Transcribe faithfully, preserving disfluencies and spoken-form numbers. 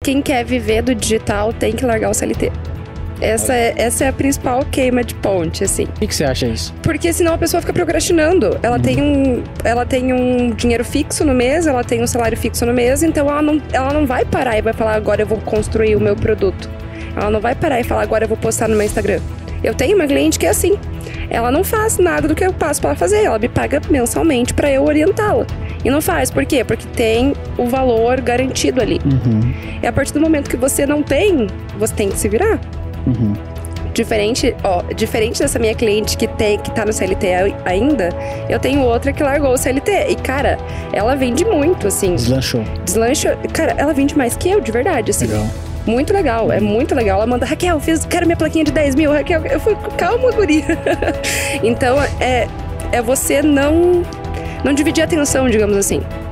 quem quer viver do digital tem que largar o C L T. Essa é, essa é a principal queima de ponte, assim. Por que, que você acha isso? Porque senão a pessoa fica procrastinando. Ela, uhum. tem um, ela tem um dinheiro fixo no mês, ela tem um salário fixo no mês, então ela não, ela não vai parar e vai falar, agora eu vou construir o meu produto. Ela não vai parar e falar, agora eu vou postar no meu Instagram. Eu tenho uma cliente que é assim. Ela não faz nada do que eu passo pra ela fazer. Ela me paga mensalmente pra eu orientá-la. E não faz. Por quê? Porque tem o valor garantido ali. Uhum. E a partir do momento que você não tem, você tem que se virar. Uhum. Diferente, ó, diferente dessa minha cliente que, tem, que tá no C L T ainda, eu tenho outra que largou o C L T. E, cara, ela vende muito, assim. Deslanchou. Deslanchou. Cara, ela vende mais que eu, de verdade, assim. Legal. Muito legal, é muito legal. Ela manda, Raquel, fiz, quero minha plaquinha de dez mil, Raquel. Eu fui, calma, guria. Então, é, é você não, não dividir a atenção, digamos assim.